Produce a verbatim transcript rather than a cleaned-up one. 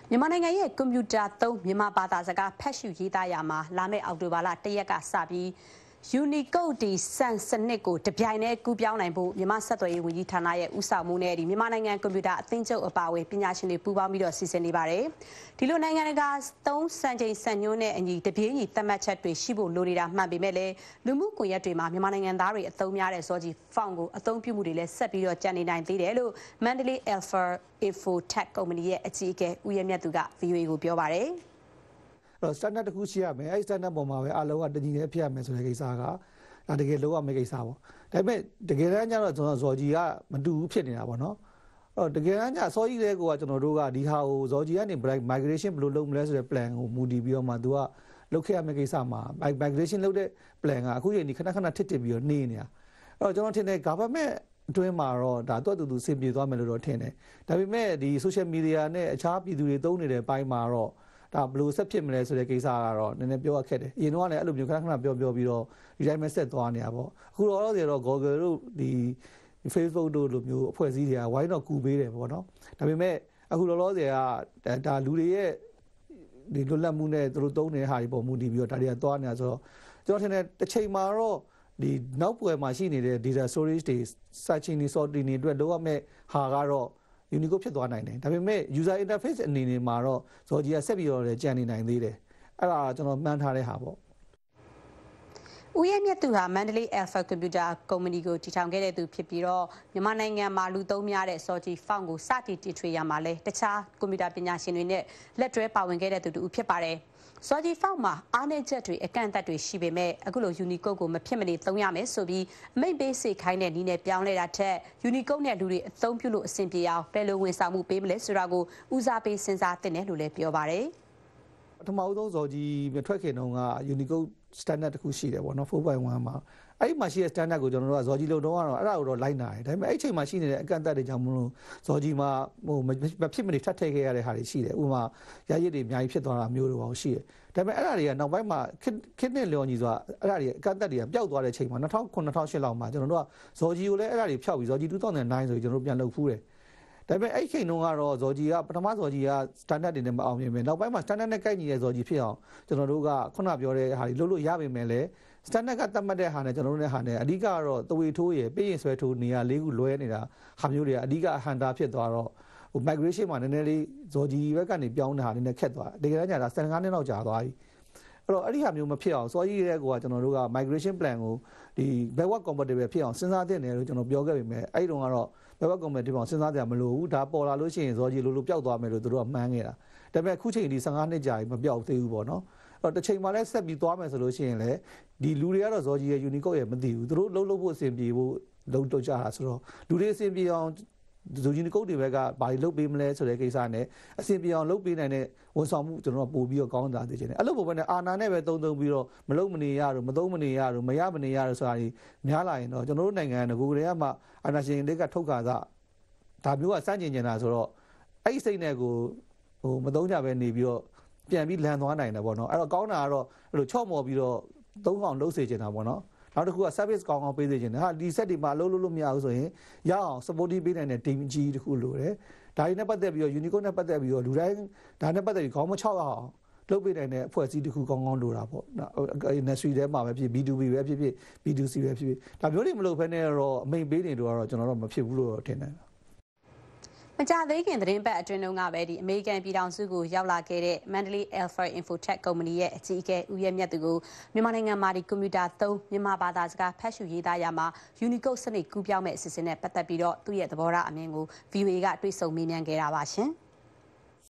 မြန်မာနိုင်ငံရဲ့ကွန်ပျူတာသုံးမြန်မာဘာသာစကားဖတ်ရှုရေးသားရာမှာလာမယ့်အောက်တိုဘာလတရက်ကစပြီး Unicode ဒီစံစနစ်ကိုတပြိုင်တည်းကူးပြောင်းနိုင်ဖို့မြန်မာဆက်သွယ်ရေးဝန်ကြီးဌာနရဲ့ဦးဆောင်မှုနဲ့ဒီမြန်မာနိုင်ငံကွန်ပျူတာအသင်းချုပ်အပါအဝင်ပညာရှင်တွေပူးပေါင်းပြီးတော့စီစဉ်နေပါတယ်။ဒီလိုနိုင်ငံတကာသုံးစံချိန်စံညွှန်းနဲ့အညီတပြေးညီသတ်မှတ်ချက်တွေရှိဖို့လိုနေတာမှန်ပေမဲ့လည်းလူမှုကွန်ရက်တွေမှာမြန်မာနိုင်ငံသားတွေအသုံးများတဲ့ဇော်ကြီးဖောင်ကိုအသုံးပြုမှုတွေလည်းဆက်ပြီးတော့ကြံနေနိုင်သေးတယ်လို့ Mandalay Alpha Infotech ကုမ္ပဏီရဲ့အကြီးအကဲဦးရဲမြတ်သူက V O A ကိုပြောပါတယ်။တော့ standard တစ်ခုရှိရမယ်အဲ့ standard ပေါ်မှာပဲအားလုံးကတညီတည်းဖြစ်ရမယ်ဆိုတဲ့ကိစ္စကဒါတကယ်လုံးဝမယ့်ကိစ္စပေါ့ဒါပေမဲ့တကယ်တမ်းကျတော့ကျွန်တော်ဇော်ကြီးကမတူဘူးဖြစ်နေတာပေါ့နော်အဲ့တော့တကယ်တမ်းကျစောကြီးတဲ့ကိုကကျွန်တော်တို့ကဒီဟာကိုဇော်ကြီးကနေ migration ဘယ်လိုလုပ်မလဲဆိုတဲ့ plan ကိုမူတည်ပြီးတော့မှသူကလုပ်ခဲ့ရမယ့်ကိစ္စမှာ migration လုပ်တဲ့ plan ကအခုချိန်ဒီခဏခဏထစ်ထစ်ပြီးတော့နေနေတာအဲ့တော့ကျွန်တော်ထင်တယ် government အတွင်းမှာတော့ဒါတော့တူတူစင်ပြေသွားမယ်လို့တော့ထင်တယ်ဒါပေမဲ့ဒီ social media နဲ့အခြားပြည်သူတွေသုံးနေတဲ့ဘိုင်းမှာတော့ဒါဘလို့ဆက်ဖြစ်မလဲဆိုတဲ့ကိစ္စကတော့နည်းနည်းပြောရခက်တယ်အရင်တော့လည်းအဲ့လိုမျိုးခဏခဏပြောပြောပြီးတော့ဒီတိုင်းပဲဆက်သွားနေတာပေါ့အခုတော့တော့ Google တို့ဒီ Facebook တို့လိုမျိုးအဖွဲ့အစည်းတွေကဝိုင်းတော့ကူပေးတယ်ပေါ့နော်ဒါပေမဲ့အခုလောလောဆယ်ကဒါလူတွေရဲ့ဒီလွတ်လပ်မှုနဲ့သူတို့သုံးနေတဲ့ဟာတွေပေါ်မူတည်ပြီးတော့ဒါတွေကသွားနေတာဆိုတော့ကျွန်တော်ထင်တယ်တစ်ချိန်မှာတော့ဒီနောက်ပွဲမှာရှိနေတဲ့ data storage တွေ searching တွေ sorting တွေအတွက်လောက်ရမယ့်ဟာကတော့Unicode ဖြစ်သွားနိုင်တယ်ဒါပေမဲ့ user interface အနေနဲ့မှာတော့ဇော်ကြီးကဆက်ပြီးတော့လည်းကြံနေနိုင်သေးတယ်အဲ့ဒါကျွန်တော်မှန်းထားတဲ့ဟာပေါ့ဦးရဲမြတ်သူဟာ Mandalay Alpha Computer ကုမ္ပဏီကိုတည်ထောင်ခဲ့တဲ့သူဖြစ်ပြီးတော့မြန်မာနိုင်ငံမှာလူသုံးများတဲ့စော်ကြီးဖောင်ကိုစတင်တည်ထွေရမှာလဲတခြားကွန်ပျူတာပညာရှင်တွေနဲ့လက်တွဲပါဝင်ခဲ့တဲ့သူတူဖြစ်ပါတယ်စော်ကြီးဖောင်မှာအားနည်းချက်တွေအကန့်အသတ်တွေရှိပေမဲ့အခုလို Unicode ကိုမဖြစ်မနေသုံးရမယ်ဆိုပြီးအမိန့်ပေးစေခိုင်းတဲ့နည်းနဲ့ပြောင်းလဲတာထက် Unicode နဲ့လူတွေအသုံးပြုလို့အဆင်ပြေအောင်ဘယ်လိုဝန်ဆောင်မှုပေးမလဲဆိုတာကိုဦးစားပေးစဉ်းစားသင့်တယ်လို့လည်းပြောပါတယ်ပထမဦးဆုံးဇော်ကြီးမထွက်ခင်တုန်းက Unicode standard တစ်ခုရှိတယ်ပေါ့နော် four point one မှာအဲ့ဒီမှာရှိတဲ့ standard ကိုကျွန်တော်တို့ကဇော်ကြီးလုံတော့ကတော့အဲ့ဒါကိုတော့လိုက်နာတယ်ဒါပေမဲ့အဲ့ဒီချိန်မှာရှိနေတဲ့အကန့်အသတ်တွေကြောင့်မလို့ဇော်ကြီးမှာဟိုမဖြစ်မနေထပ်ထည့်ခဲ့ရတဲ့ဟာတွေရှိတယ်ဥပမာရရစ်တွေအများကြီးဖြစ်သွားတာမျိုးတွေပေါ့ရှိတယ်ဒါပေမဲ့အဲ့ဒါတွေကနောက်ပိုင်းမှာခစ်နဲ့လျော်ညီဆိုတာအဲ့ဒါတွေအကန့်အသတ်တွေကပျောက်သွားတဲ့ချိန်မှာtwo thousand nine two thousand eightလောက်မှာကျွန်တော်တို့ကဇော်ကြီးကိုလည်းအဲ့ဒါတွေဖျောက်ပြီးဇော်ကြီးtwo thousand nineဆိုပြီးကျွန်တော်တို့ပြန်လုပ်ဖူးတယ်ဒါပေမဲ့အဲ့ချိန်တုန်းကတော့ဇော်ကြီးကပထမဇော်ကြီးက standard တွေနဲ့မအောင်မြင်ပဲနောက်ပိုင်းမှာ standard နဲ့ကိုက်ညီတဲ့ဇော်ကြီးဖြစ်အောင်ကျွန်တော်တို့ကခုနပြောတဲ့ဟာတွေလုပ်လို့ရပါမယ်လေ standard ကသတ်မှတ်တဲ့ဟာနဲ့ကျွန်တော်တို့နဲ့ဟာနဲ့အဓိကကတော့တဝေထိုးရပေးရင်ဆွဲထိုးနေရာလေးခုလွဲနေတာဟာမျိုးတွေကအဓိကအဟန်တာဖြစ်သွားတော့ဟို migration မှာနည်းနည်းလေးဇော်ကြီးဘက်ကနေပြောင်းတဲ့ဟာလေးနဲ့ခက်သွားတယ်တကယ်တမ်းကျတာfifteenနှစ်လောက်ကြာသွားပြီအဲ့တော့အဲ့ဒီဟာမျိုးမဖြစ်အောင်စောကြီးတဲ့ကောကျွန်တော်တို့က migration plan ကိုဒီ backward compatible ဖြစ်အောင်စဉ်းစားသင့်တယ်လို့ကျွန်တော်ပြောခဲ့ပေမဲ့အဲ့တုန်းကတော့ backward compatible အောင်စဉ်းစားကြမလို့ဘူးဒါပေါ်လာလို့ရှိရင်ဇော်ကြီးလိုလိုပျောက်သွားမယ်လို့သူတို့ကမှန်းခဲ့တာဒါပေမဲ့အခုချိန်ဒီfifteenနှစ်ကြာပြီမပျောက်သေးဘူးပေါ့နော်အဲ့တော့တစ်ချိန်မှလည်းဆက်ပြီးသွားမယ်ဆိုလို့ရှိရင်လည်းဒီလူတွေကတော့ဇော်ကြီးရဲ့ Unicode ရဲ့မသိဘူးသူတို့လုံးလုံးဖို့အဆင်ပြေဖို့လုံးတော့ကြတာဆိုတော့လူတွေအဆင်ပြေအောင်ဇို Unicode တွေဘက်ကဘာတွေလုပ်ပေးမလဲဆိုတဲ့ကိစ္စနဲ့အဆင်ပြေအောင်လုပ်ပေးနိုင်တဲ့ဝန်ဆောင်မှုကျွန်တော်တို့ပို့ပြီးတော့ကောင်းတာသိချင်တယ်အဲ့လိုပုံပဲနဲ့အာနာနဲ့ပဲတုံးတုံးပြီးတော့မလုပ်မနေရတော့မသုံးမနေရတော့မရမနေရတော့ဆိုတာကြီးများလာရင်တော့ကျွန်တော်တို့နိုင်ငံကငကိုယ်တည်းကမှအာနာရှင်တွေကထုတ်ခါစားဒါမျိုးကစန့်ကျင်နေတာဆိုတော့အဲ့ဒီစိတ်နဲ့ကိုဟိုမသုံးကြပဲနေပြီးတော့ပြန်ပြီးလန်သွားနိုင်တယ်ပေါ့နော်အဲ့တော့ကောင်းတာကတော့အဲ့လိုချော့မော်ပြီးတော့သုံးအောင်လုပ်စေချင်တာပေါ့နော်နောက်တစ်ခုက service ကောင်းအောင်ပေးစေချင်တယ်ဟာဒီ set တွေမှာအလုပ်လုပ်လို့မရဘူးဆိုရင်ရအောင် supporting ပေးနိုင်တဲ့ team ကြီးတစ်ခုလိုတယ်ဒါတွေနဲ့ပတ်သက်ပြီးတော့ Unicode နဲ့ပတ်သက်ပြီးတော့လူတိုင်းဒါနဲ့ပတ်သက်ပြီးခေါင်းမချောက်အောင်လုပ်ပေးနိုင်တဲ့အဖွဲ့အစည်းတစ်ခုကောင်းကောင်းလိုတာပေါ့ industry ထဲမှာပဲဖြစ် B two B ပဲဖြစ်ဖြစ် B two C ပဲဖြစ်ဖြစ်ဒါမျိုးတွေမလုပ်ဘဲနဲ့တော့အမိန်ပေးနေတော့တော့ကျွန်တော်တို့မဖြစ်ဘူးလို့ထင်တယ်မကြသေးခင်သတင်းပတ်အတွင်းကပဲဒီအမေရိကန်ပြည်ထောင်စုကိုရောက်လာခဲ့တဲ့ Mandalay Alpha Infotech ကုမ္ပဏီရဲ့အကြီးအကဲဦးရဲမြတ်သူကိုမြန်မာနိုင်ငံမှာဒီကွန်ပျူတာသုံးမြန်မာဘာသာစကားဖတ်ရှုရေးသားရမှာ Unicode စနစ်ကူးပြောင်းမဲ့အစီအစဉ်နဲ့ပတ်သက်ပြီးတော့သူ့ရဲ့သဘောထားအမြင်ကို V O A ကတွေ့ဆုံမေးမြန်းခဲ့တာပါရှင်။